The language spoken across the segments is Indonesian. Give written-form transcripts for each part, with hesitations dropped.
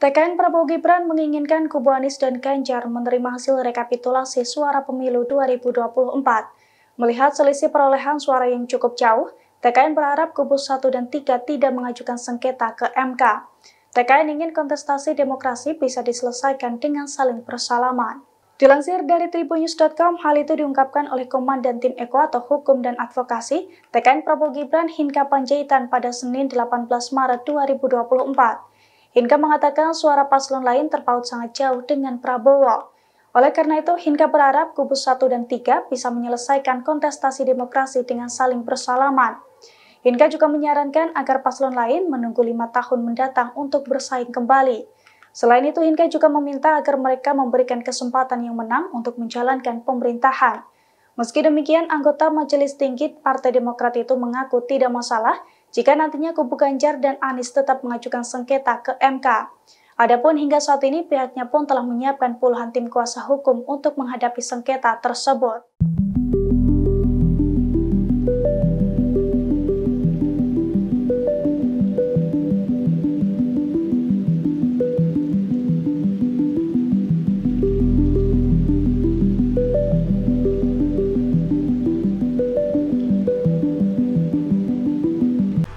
TKN Prabowo Gibran menginginkan kubu Anies dan Ganjar menerima hasil rekapitulasi suara pemilu 2024. Melihat selisih perolehan suara yang cukup jauh, TKN berharap kubu 1 dan 3 tidak mengajukan sengketa ke MK. TKN ingin kontestasi demokrasi bisa diselesaikan dengan saling bersalaman. Dilansir dari tribunnews.com, hal itu diungkapkan oleh Komandan Tim Eko atau Hukum dan Advokasi TKN Prabowo Gibran Hinca Panjaitan pada Senin 18 Maret 2024. Hinca mengatakan suara paslon lain terpaut sangat jauh dengan Prabowo. Oleh karena itu, Hinca berharap kubu 1 dan 3 bisa menyelesaikan kontestasi demokrasi dengan saling bersalaman. Hinca juga menyarankan agar paslon lain menunggu 5 tahun mendatang untuk bersaing kembali. Selain itu, Hinca juga meminta agar mereka memberikan kesempatan yang menang untuk menjalankan pemerintahan. Meski demikian, anggota Majelis Tinggi Partai Demokrat itu mengaku tidak masalah jika nantinya kubu Ganjar dan Anies tetap mengajukan sengketa ke MK. Adapun hingga saat ini pihaknya pun telah menyiapkan puluhan tim kuasa hukum untuk menghadapi sengketa tersebut.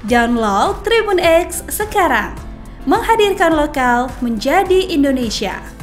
Download Tribun X sekarang, menghadirkan lokal menjadi Indonesia.